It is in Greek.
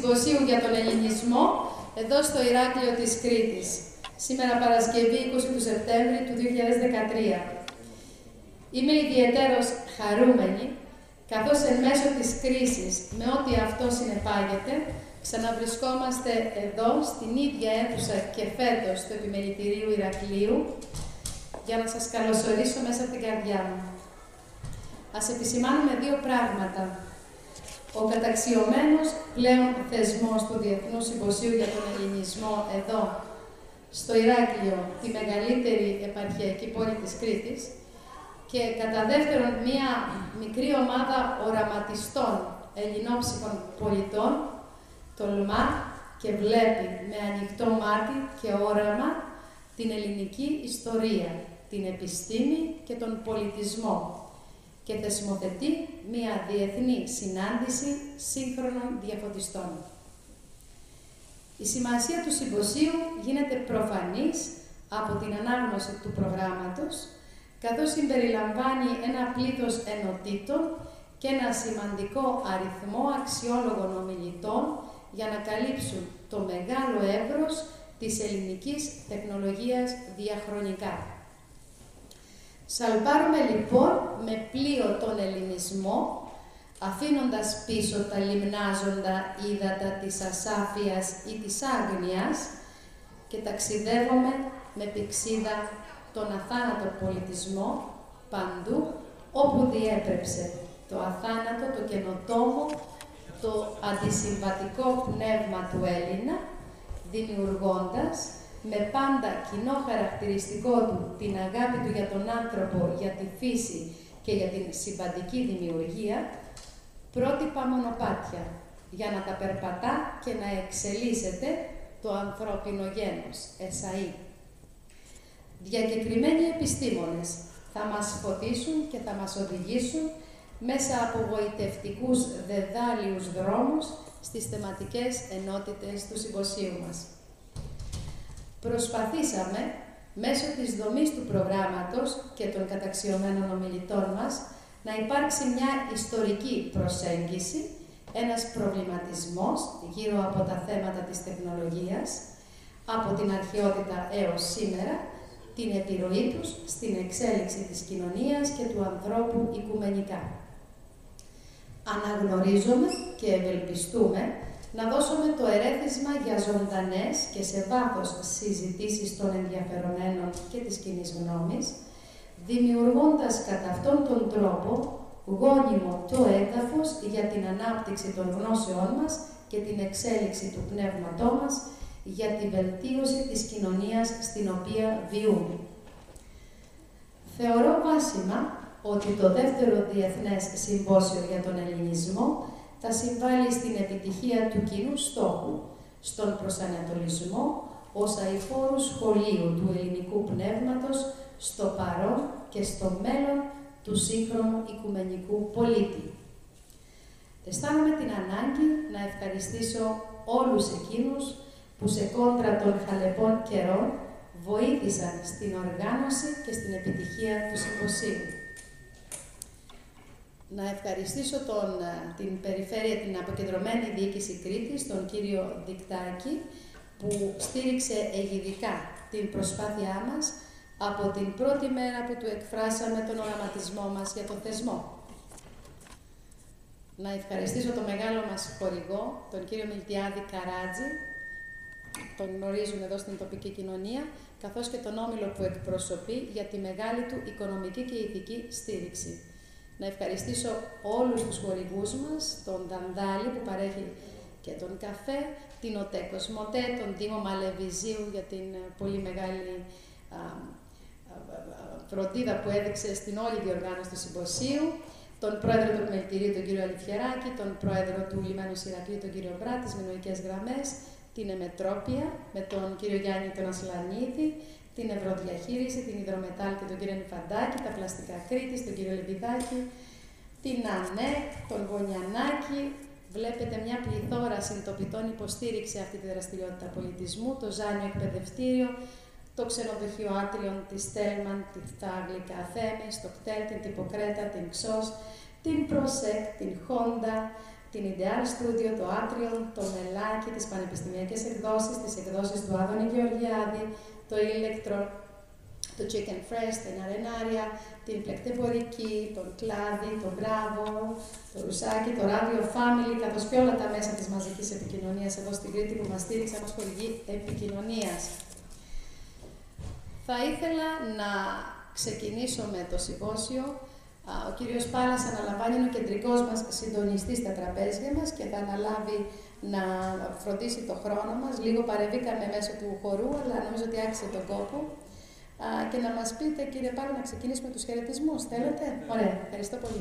Συμποσίου για τον Ελληνισμό, εδώ στο Ηράκλειο της Κρήτης, σήμερα Παρασκευή 20 του Σεπτέμβρη του 2013. Είμαι ιδιαιτέρως χαρούμενη, καθώς εν μέσω της κρίσης, με ό,τι αυτό συνεπάγεται, ξαναβρισκόμαστε εδώ, στην ίδια αίθουσα και φέτος του Επιμελητηρίου Ηρακλείου, για να σας καλωσορίσω μέσα από την καρδιά μου. Ας επισημάνουμε δύο πράγματα. Ο καταξιωμένος πλέον θεσμός του Διεθνούς Συμποσίου για τον Ελληνισμό εδώ, στο Ηράκλειο, τη μεγαλύτερη επαρχιακή πόλη της Κρήτης, και κατά δεύτερον μία μικρή ομάδα οραματιστών ελληνόψυχων πολιτών τολμά και βλέπει με ανοιχτό μάτι και όραμα την ελληνική ιστορία, την επιστήμη και τον πολιτισμό και θεσμοθετεί μία διεθνή συνάντηση σύγχρονων διαφωτιστών. Η σημασία του συμποσίου γίνεται προφανής από την ανάγνωση του προγράμματος, καθώς συμπεριλαμβάνει ένα πλήθος ενωτήτων και ένα σημαντικό αριθμό αξιόλογων ομιλητών για να καλύψουν το μεγάλο εύρος της ελληνικής τεχνολογίας διαχρονικά. Σαλπάρουμε λοιπόν με πλοίο τον ελληνισμό, αφήνοντας πίσω τα λιμνάζοντα ύδατα της ασάφειας ή της άγνοιας και ταξιδεύουμε με πηξίδα τον αθάνατο πολιτισμό παντού όπου διέπρεψε το αθάνατο, το καινοτόμο, το αντισυμβατικό πνεύμα του Έλληνα, δημιουργώντας με πάντα κοινό χαρακτηριστικό του την αγάπη του για τον άνθρωπο, για τη φύση και για την συμβατική δημιουργία, πρότυπα μονοπάτια για να τα περπατά και να εξελίσσεται το ανθρώπινο γένος, εσαΐ. Διακεκριμένοι επιστήμονες θα μας φωτίσουν και θα μας οδηγήσουν μέσα από γοητευτικούς δεδάλιους δρόμους στις θεματικές ενότητες του συμποσίου μας. Προσπαθήσαμε, μέσω της δομής του προγράμματος και των καταξιωμένων ομιλητών μας, να υπάρξει μια ιστορική προσέγγιση, ένας προβληματισμός γύρω από τα θέματα της τεχνολογίας, από την αρχαιότητα έως σήμερα, την επιρροή τους στην εξέλιξη της κοινωνίας και του ανθρώπου οικουμενικά. Αναγνωρίζουμε και ευελπιστούμε να δώσουμε το ερέθισμα για ζωντανές και σε βάθος συζητήσεις των ενδιαφερομένων και της κοινής γνώμης, δημιουργώντας κατά αυτόν τον τρόπο γόνιμο το έδαφος για την ανάπτυξη των γνώσεών μας και την εξέλιξη του πνεύματός μας, για τη βελτίωση της κοινωνίας στην οποία βιούμε. Θεωρώ βάσιμα ότι το δεύτερο Διεθνές Συμπόσιο για τον Ελληνισμό θα συμβάλλει στην επιτυχία του κοινού στόχου, στον προσανατολισμό ως αειφόρου σχολείου του ελληνικού πνεύματος στο παρόν και στο μέλλον του σύγχρονου οικουμενικού πολίτη. Αισθάνομαι την ανάγκη να ευχαριστήσω όλους εκείνους που σε κόντρα των χαλεπών καιρών βοήθησαν στην οργάνωση και στην επιτυχία του συμποσίου. Να ευχαριστήσω την περιφέρεια, την αποκεντρωμένη διοίκηση Κρήτης, τον κύριο Δικτάκη, που στήριξε αιγιδικά την προσπάθειά μας από την πρώτη μέρα που του εκφράσαμε τον οραματισμό μας για τον θεσμό. Να ευχαριστήσω τον μεγάλο μας χορηγό, τον κύριο Μιλτιάδη Καράτζη, τον γνωρίζουν εδώ στην τοπική κοινωνία, καθώς και τον όμιλο που εκπροσωπεί για τη μεγάλη του οικονομική και ηθική στήριξη. Να ευχαριστήσω όλους τους χορηγούς μας, τον Δανδάλη που παρέχει και τον καφέ, την ΟΤΕ Κοσμοτέ, τον Δήμο Μαλεβιζίου για την πολύ μεγάλη φροντίδα που έδειξε στην όλη διοργάνωση του συμποσίου, τον πρόεδρο του Επιμελητηρίου, τον κύριο Αλιφιεράκη, τον πρόεδρο του Λιμένου Ηρακλείου, τον κύριο Μπρά, τις μινοϊκές γραμμές, την Εμετρόπια με τον κύριο Γιάννη τον Ασλανίδη, την Ευρωδιαχείριση, την Ιδρομετάλ και τον κύριο Νιφαντάκη, τα πλαστικά Κρήτης, τον κύριο Λεβιδάκη, την ΑΝΕ, τον Γωνιανάκη. Βλέπετε μια πληθώρα συνειδητοποιητών υποστήριξη αυτή τη δραστηριότητα πολιτισμού, το Ζάνιο Εκπαιδευτήριο, το ξενοδοχείο Άτριον, τη Στέλμαν, τα Αγγλικά Θέμη, το ΚΤΕΛ, την Τυποκρέτα, την ΞΟΣ, την Προσεκ, την Χόντα, την Ιδεάλ Studio, το Άτριον, το Μελάκι, τις πανεπιστημιακές εκδόσεις, τις εκδόσεις του Άδωνη Γεωργιάδη, το Ήλεκτρο, το Chicken Fresh, την Αρενάρια, την Πλεκτεμπορική, τον Κλάδι, τον Μπράβο, το Ρουσάκι, το Radio Family, καθώς και όλα τα μέσα της μαζικής επικοινωνίας εδώ στην Κρήτη που μας στήριξαν ως χορηγή επικοινωνίας. Θα ήθελα να ξεκινήσω με το συμπόσιο. Ο κύριος Πάλας αναλαμβάνει, είναι ο κεντρικός μας συντονιστής στα τραπέζια μας και θα αναλάβει να φροντίσει το χρόνο μας. Λίγο παρεμβήκαμε μέσω του χορού, αλλά νομίζω ότι άξιζε τον κόπο. Και να μας πείτε, κύριε Πάλα, να ξεκινήσουμε τους χαιρετισμούς. Θέλετε? Ωραία. Ευχαριστώ πολύ.